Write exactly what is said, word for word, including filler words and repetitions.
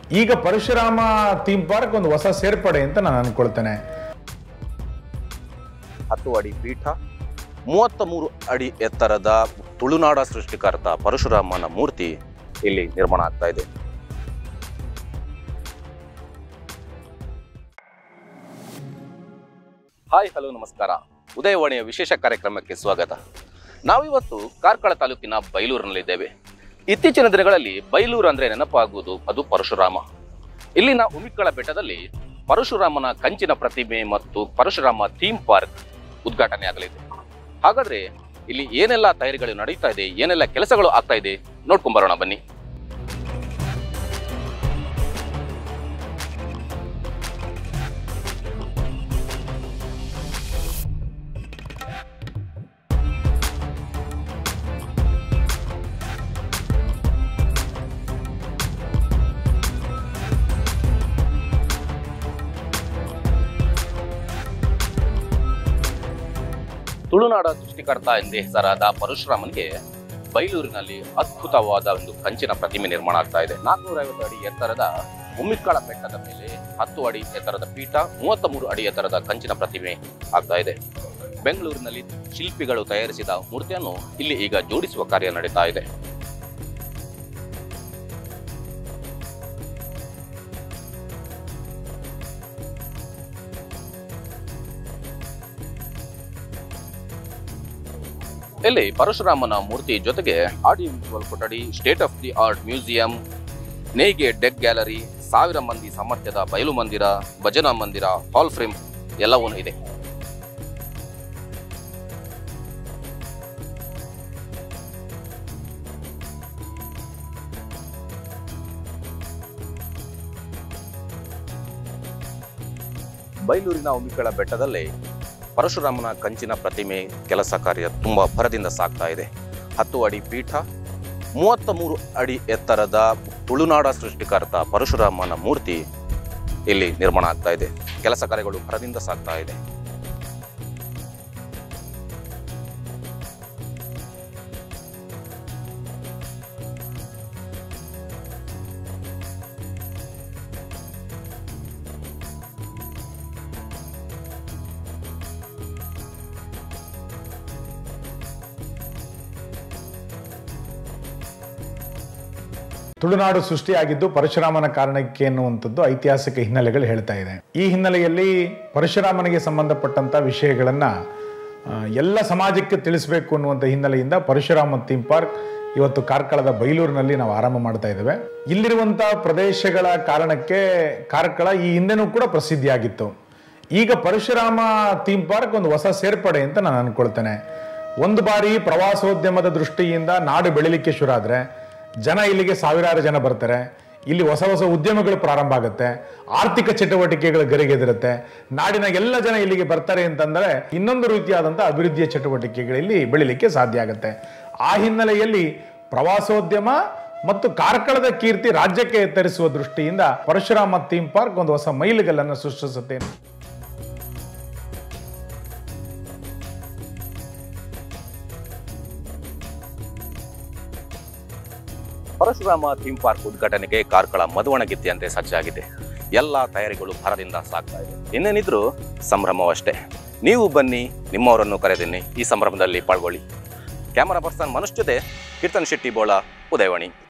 ಈಗ Parashurama theme park ಒಂದು ಹೊಸ ಸೇರ್ಪಡೆ ಅಂತ ನಾನು ಅನ್ಕೊಳ್ತೇನೆ. ಹತ್ತು ಅಡಿ ಪೀಠ, ಮೂವತ್ತ ಮೂರು ಅಡಿ ಎತ್ತರದ ತುಳುನಾಡ ಸೃಷ್ಟಿಕರ್ತ ಪರಶುರಾಮನ ಮೂರ್ತಿ ಇಲ್ಲಿ ನಿರ್ಮಾಣ ಆಗ್ತಾ ಇದೆ. ಹಾಯ್ ಹಲೋ ನಮಸ್ಕಾರ. ಉದಯವಾಣಿಯ ವಿಶೇಷ ಕಾರ್ಯಕ್ರಮಕ್ಕೆ ಸ್ವಾಗತ. ನಾವಿವತ್ತು ಕಾರ್ಕಳ ತಾಲೂಕಿನ ಬೈಲೂರಿನಲ್ಲಿದ್ದೇವೆ. ಇತ್ತೀಚಿನ ದಿನಗಳಲ್ಲಿ ಬೈಲೂರು ಅಂದ್ರೆ ನೆನಪಾಗುವುದು ಅದು ಪರಶುರಾಮ. ಇಲ್ಲಿನ ಉಮಿಕ್ಕಳ ಬೆಟ್ಟದಲ್ಲಿ ಪರಶುರಾಮನ ಕಂಚಿನ ಪ್ರತಿಮೆ ಮತ್ತು ಪರಶುರಾಮ ಥೀಮ್ ಪಾರ್ಕ್ ಉದ್ಘಾಟನೆ ಆಗಲಿದೆ. ಹಾಗಾದ್ರೆ ಇಲ್ಲಿ ಏನೆಲ್ಲ ತಯಾರಿಗಳು ನಡೀತಾ ಇದೆ, ಏನೆಲ್ಲ ಕೆಲಸಗಳು ಆಗ್ತಾ ಇದೆ ನೋಡ್ಕೊಂಬರೋಣ ಬನ್ನಿ. ತುಳುನಾಡ ಸೃಷ್ಟಿಕರ್ತ ಎಂದೇ ಹೆಸರಾದ ಪರಶುರಾಮನಿಗೆ ಬೈಲೂರಿನಲ್ಲಿ ಅದ್ಭುತವಾದ ಒಂದು ಕಂಚಿನ ಪ್ರತಿಮೆ ನಿರ್ಮಾಣ ಆಗ್ತಾ ಇದೆ. ನಾಲ್ಕುನೂರ ಐವತ್ತು ಅಡಿ ಎತ್ತರದ ಉಮ್ಮಿಕ್ಕಳ ಬೆಟ್ಟದ ಮೇಲೆ ಹತ್ತು ಅಡಿ ಎತ್ತರದ ಪೀಠ, ಮೂವತ್ತ ಮೂರು ಅಡಿ ಎತ್ತರದ ಕಂಚಿನ ಪ್ರತಿಮೆ ಆಗ್ತಾ ಇದೆ. ಬೆಂಗಳೂರಿನಲ್ಲಿ ಶಿಲ್ಪಿಗಳು ತಯಾರಿಸಿದ ಮೂರ್ತಿಯನ್ನು ಇಲ್ಲಿ ಈಗ ಜೋಡಿಸುವ ಕಾರ್ಯ ನಡೀತಾ ಇದೆ. ಇಲ್ಲಿ ಪರಶುರಾಮನ ಮೂರ್ತಿ ಜೊತೆಗೆ ಆಡಿಯೋ ವಿಜುವಲ್ ಕೊಠಡಿ, state of the art museum, ನೇಯ್ಗೆ ಡೆಕ್ ಗ್ಯಾಲರಿ, ಸಾವಿರ ಮಂದಿ ಸಾಮರ್ಥ್ಯದ ಬಯಲು ಮಂದಿರ, ಭಜನಾ ಮಂದಿರ, ಹಾಲ್ ಫ್ರೇಮ್ ಎಲ್ಲವೂ ಇದೆ. ಬೈಲೂರಿನ ಉಮಿಕ್ಕಳ ಬೆಟ್ಟದಲ್ಲಿ ಪರಶುರಾಮನ ಕಂಚಿನ ಪ್ರತಿಮೆ ಕೆಲಸ ಕಾರ್ಯ ತುಂಬ ಭರದಿಂದ ಸಾಗ್ತಾ ಇದೆ. ಹತ್ತು ಅಡಿ ಪೀಠ, ಮೂವತ್ತ ಮೂರು ಅಡಿ ಎತ್ತರದ ತುಳುನಾಡ ಸೃಷ್ಟಿಕರ್ತ ಪರಶುರಾಮನ ಮೂರ್ತಿ ಇಲ್ಲಿ ನಿರ್ಮಾಣ ಆಗ್ತಾ ಇದೆ. ಕೆಲಸ ಕಾರ್ಯಗಳು ಭರದಿಂದ ಸಾಗ್ತಾ ಇದೆ. ತುಳುನಾಡು ಸೃಷ್ಟಿಯಾಗಿದ್ದು ಪರಶುರಾಮನ ಕಾರಣಕ್ಕೆ ಎನ್ನುವಂಥದ್ದು ಐತಿಹಾಸಿಕ ಹಿನ್ನೆಲೆಗಳು ಹೇಳ್ತಾ ಇದೆ. ಈ ಹಿನ್ನೆಲೆಯಲ್ಲಿ ಪರಶುರಾಮನಿಗೆ ಸಂಬಂಧಪಟ್ಟಂಥ ವಿಷಯಗಳನ್ನು ಎಲ್ಲ ಸಮಾಜಕ್ಕೆ ತಿಳಿಸಬೇಕು ಅನ್ನುವಂಥ ಹಿನ್ನೆಲೆಯಿಂದ ಪರಶುರಾಮ ಥೀಮ್ ಪಾರ್ಕ್ ಇವತ್ತು ಕಾರ್ಕಳದ ಬೈಲೂರಿನಲ್ಲಿ ನಾವು ಆರಂಭ ಮಾಡ್ತಾ ಇದ್ದೇವೆ. ಇಲ್ಲಿರುವಂಥ ಪ್ರದೇಶಗಳ ಕಾರಣಕ್ಕೆ ಕಾರ್ಕಳ ಈ ಹಿಂದೆನೂ ಕೂಡ ಪ್ರಸಿದ್ಧಿಯಾಗಿತ್ತು. ಈಗ ಪರಶುರಾಮ ಥೀಮ್ ಪಾರ್ಕ್ ಒಂದು ಹೊಸ ಸೇರ್ಪಡೆ ಅಂತ ನಾನು ಅನ್ಕೊಳ್ತೇನೆ. ಒಂದು ಬಾರಿ ಪ್ರವಾಸೋದ್ಯಮದ ದೃಷ್ಟಿಯಿಂದ ನಾಡು ಬೆಳಿಲಿಕ್ಕೆ ಶುರು ಆದರೆ ಜನ ಇಲ್ಲಿಗೆ ಸಾವಿರಾರು ಜನ ಬರ್ತಾರೆ. ಇಲ್ಲಿ ಹೊಸ ಹೊಸ ಉದ್ಯಮಗಳು ಪ್ರಾರಂಭ ಆಗುತ್ತೆ, ಆರ್ಥಿಕ ಚಟುವಟಿಕೆಗಳು ಗರಿಗೆದಿರುತ್ತೆ, ನಾಡಿನ ಎಲ್ಲ ಜನ ಇಲ್ಲಿಗೆ ಬರ್ತಾರೆ ಅಂತಂದರೆ ಇನ್ನೊಂದು ರೀತಿಯಾದಂಥ ಅಭಿವೃದ್ಧಿಯ ಚಟುವಟಿಕೆಗಳು ಇಲ್ಲಿ ಬೆಳಿಲಿಕ್ಕೆ ಸಾಧ್ಯ ಆಗುತ್ತೆ. ಆ ಹಿನ್ನೆಲೆಯಲ್ಲಿ ಪ್ರವಾಸೋದ್ಯಮ ಮತ್ತು ಕಾರ್ಕಳದ ಕೀರ್ತಿ ರಾಜ್ಯಕ್ಕೆ ಎತ್ತರಿಸುವ ದೃಷ್ಟಿಯಿಂದ ಪರಶುರಾಮ ಥೀಮ್ ಪಾರ್ಕ್ ಒಂದು ಹೊಸ ಮೈಲಿಗಲ್ಲನ್ನು ಸೃಷ್ಟಿಸುತ್ತೆ. ಪರಶುರಾಮ ಥೀಮ್ ಪಾರ್ಕ್ ಉದ್ಘಾಟನೆಗೆ ಕಾರ್ಕಳ ಮದುವಣಗಿತ್ತಿಯಂತೆ ಸಜ್ಜಾಗಿದೆ. ಎಲ್ಲ ತಯಾರಿಗಳು ಭರದಿಂದ ಸಾಗ್ತಾ ಇದೆ. ಇನ್ನೇನಿದ್ರು ಸಂಭ್ರಮವಷ್ಟೇ. ನೀವು ಬನ್ನಿ, ನಿಮ್ಮವರನ್ನು ಕರೆದಿನ್ನಿ, ಈ ಸಂಭ್ರಮದಲ್ಲಿ ಪಾಲ್ಗೊಳ್ಳಿ. ಕ್ಯಾಮರಾ ಪರ್ಸನ್ ಮನುಷ್ಯ ಜೊತೆ ಕೀರ್ತನ್ ಶೆಟ್ಟಿ ಬೋಳ, ಉದಯವಾಣಿ.